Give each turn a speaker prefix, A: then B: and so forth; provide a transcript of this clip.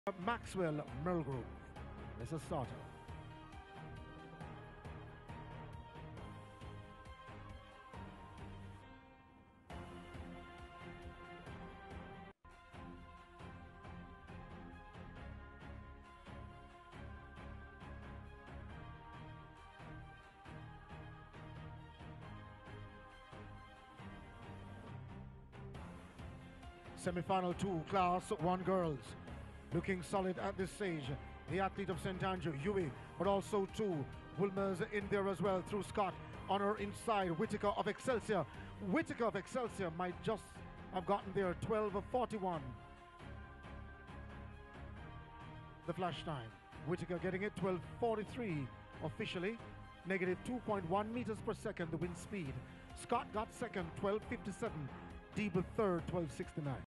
A: Maxwell Melgrove. This is starter. Semi-final 2, Class 1 girls. Looking solid at this stage. The athlete of St. Andrew, Yui, but also 2 Wilmers in there as well through Scott. On her inside, Whitaker of Excelsior. Whitaker of Excelsior might just have gotten there, 12:41. The flash time. Whitaker getting it, 12:43 officially. Negative 2.1 meters per second, the wind speed. Scott got second, 12:57. Deeble third, 12:69.